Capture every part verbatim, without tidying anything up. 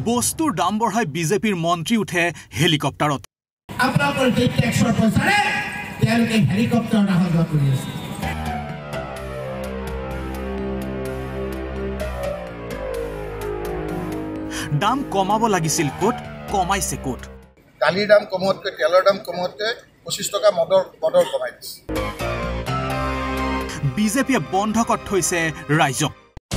বস্তুৰ দাম বঢ়াই বিজেপিৰ মন্ত্ৰী উঠে হেলিকপ্টাৰত। আপোনালোকৰ যে টেক্সৰ পইচাৰে তেওঁলোকে হেলিকপ্টাৰত অহা যোৱা কৰি আছে। দাম কমাব লাগিছিল ক'ত, কমাইছে ক'ত? দালিৰ দাম কমতকৈ তেলৰ দাম কমতকৈ পঁচিছ টকা মদৰ মদৰ কমাই দিছে। বিজেপিয়ে বন্ধকত থৈছে ৰাইজক।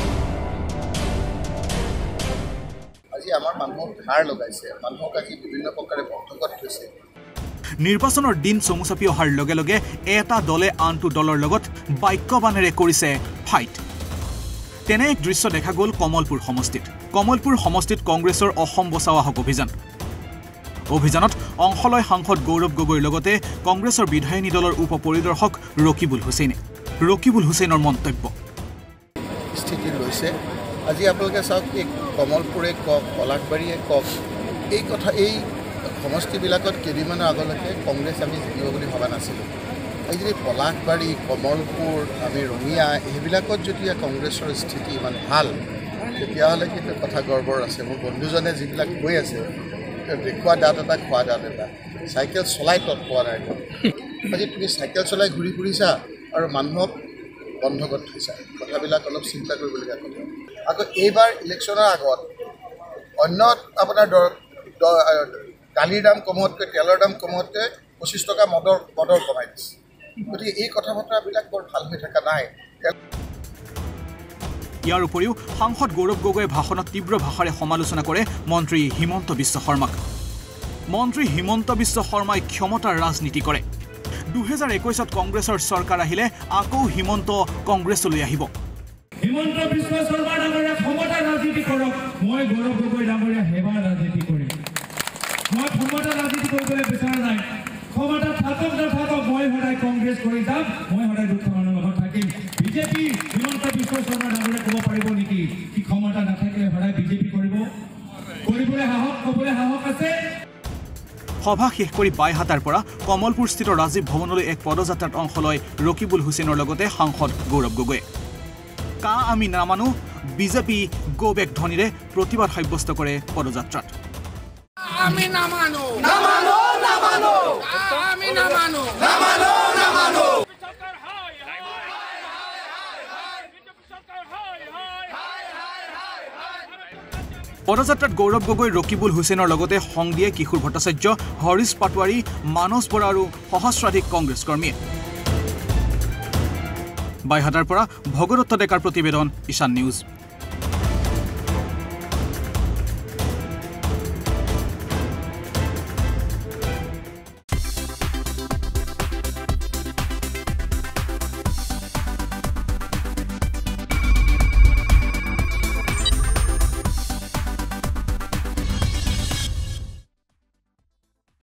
আজি আমাৰ মানুহক ধাৰ লগাইছে, মানুহক আজি বিভিন্ন প্ৰকাৰে বন্ধকত থৈছে। নিৰ্বাচনৰ দিন চমু চাপি অহাৰ লগে লগে এটা দলে আনটো দলৰ লগত বাক্যবাণেৰে কৰিছে ফাইট। তেনে এক দৃশ্য দেখা গ'ল কমলপুৰ সমষ্টিত। কমলপুৰ সমষ্টিত কংগ্ৰেছৰ অসম বচাও আহক অভিযান অভিযানত অংশ লয় সাংসদ গৌৰৱ গগৈৰ লগতে কংগ্ৰেছৰ বিধায়িনী দলৰ উপ পৰিদৰ্শক ৰকিবুল হুছেইনে। ৰকিবুল হুছেইনৰ মন্তব্য স্থিতি লৈছে। আজি আপোনালোকে চাওক, এই কমলপুৰে কওক, পলাশবাৰীয়ে কওক, এই কথা এই সমষ্টিবিলাকত কেইদিনমানৰ আগলৈকে কংগ্ৰেছ আমি জিকিব বুলি ভবা নাছিলোঁ। আজি যদি পলাশবাৰী, কমলপুৰ, আমি ৰঙিয়া এইবিলাকত যেতিয়া কংগ্ৰেছৰ স্থিতি ইমান ভাল, তেতিয়াহ'লে কিন্তু কথা গৰ্বৰ আছে। মোৰ বন্ধুজনে যিবিলাক কৈ আছে, দেখুওৱা দাঁত এটা, খোৱা দাঁত এটা, চাইকেল চলাই তৎ পোৱা নাই। আজি তুমি চাইকেল চলাই ঘূৰি ফুৰিছা আৰু মানুহক বন্ধকত থৈছা। কথাবিলাক অলপ চিন্তা কৰিবলগীয়া কথা। আকৌ এইবাৰ ইলেকশ্যনৰ আগত অন্য আপোনাৰ দালিৰ দাম কমতকৈ তেলৰ দাম কমতকৈ পঁচিছ টকা মদৰ মদৰ কমাই দিছে। গতিকে এই কথা বতৰাবিলাক বৰ ভাল হৈ থকা নাই। ইয়াৰ উপৰিও সাংসদ গৌৰৱ গগৈয়ে ভাষণত তীব্ৰ ভাষাৰে সমালোচনা কৰে মন্ত্ৰী হিমন্ত বিশ্ব শৰ্মাক। মন্ত্ৰী হিমন্ত বিশ্ব শৰ্মাই ক্ষমতাৰ ৰাজনীতি কৰে। দুহেজাৰ একৈছত কংগ্ৰেছৰ চৰকাৰ আহিলে আকৌ হিমন্ত কংগ্ৰেছলৈ আহিব। হিমন্ত বিশ্ব শৰ্মা ডাঙৰীয়া ক্ষমতাৰ ৰাজনীতি কৰক, মই গৌৰৱ গগৈ ডাঙৰীয়া সেৱাৰ ৰাজনীতি কৰিম। মই ক্ষমতাৰ ৰাজনীতি কৰিবলৈ বিচৰা নাই। ক্ষমতা থাকক নাথাকক, মই সদায় কংগ্ৰেছ কৰি যাম, মই সদায় দুখনৰ লগত থাকিম। বিজেপি হিমন্ত বিশ্ব শৰ্মা ডাঙৰীয়া ক'ব পাৰিব নেকি কি ক্ষমতা নাথাকিলে সদায় বিজেপি কৰিব? কৰিবলৈ সাহস, ক'বলৈ সাহস আছে? সভা শেষ কৰি বাইহাটাৰ পৰা কমলপুৰস্থিত ৰাজীৱ ভৱনলৈ এক পদযাত্ৰাত অংশ লয় ৰকিবুল হুছেইনৰ লগতে সাংসদ গৌৰৱ গগৈয়ে। কা আমি নামানো, বিজেপি গো বেক ধ্বনিৰে প্ৰতিবাদ সাব্যস্ত কৰে পদযাত্ৰাত। আমি নামানো, নামানো, নামানো, আমি নামানো, নামানো, নামানো। পদযাত্ৰাত গৌৰৱ গগৈ, ৰকিবুল হুছেইনৰ লগতে সং দিয়ে কিশোৰ ভট্টাচাৰ্য, হৰিশ পাটোৱাৰী, মানস বৰা আৰু সহস্ৰাধিক কংগ্ৰেছ কৰ্মীয়ে। বাইহাটাৰ পৰা ভগদত্ত ডেকাৰ প্ৰতিবেদন, ঈশান নিউজ।